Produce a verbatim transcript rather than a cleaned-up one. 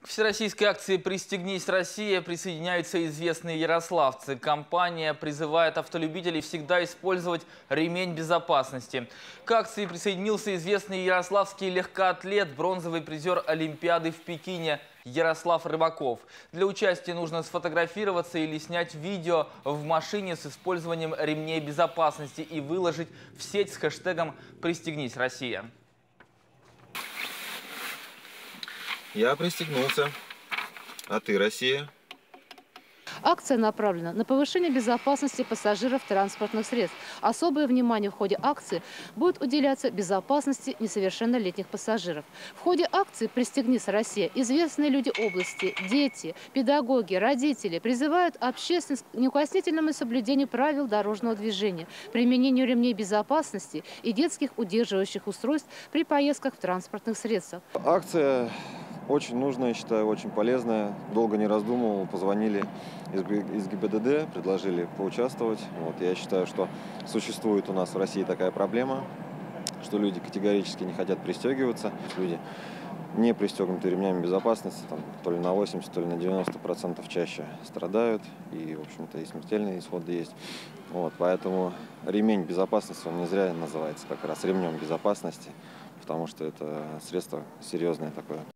К всероссийской акции «Пристегнись, Россия» присоединяются известные ярославцы. Компания призывает автолюбителей всегда использовать ремень безопасности. К акции присоединился известный ярославский легкоатлет, бронзовый призер Олимпиады в Пекине Ярослав Рыбаков. Для участия нужно сфотографироваться или снять видео в машине с использованием ремней безопасности и выложить в сеть с хэштегом «Пристегнись, Россия». Я пристегнулся. А ты, Россия? Акция направлена на повышение безопасности пассажиров транспортных средств. Особое внимание в ходе акции будет уделяться безопасности несовершеннолетних пассажиров. В ходе акции «Пристегнись, Россия» известные люди области, дети, педагоги, родители призывают общественность к неукоснительному соблюдению правил дорожного движения, применению ремней безопасности и детских удерживающих устройств при поездках в транспортных средствах. Акция очень нужная, я считаю, очень полезная. Долго не раздумывал, позвонили из ГИБДД, предложили поучаствовать. Вот, я считаю, что существует у нас в России такая проблема, что люди категорически не хотят пристегиваться. Люди не пристегнуты ремнями безопасности, там, то ли на восемьдесят, то ли на девяносто процентов чаще страдают. И, в общем-то, и смертельные исходы есть. Вот, поэтому ремень безопасности, он не зря называется как раз ремнем безопасности, потому что это средство серьезное такое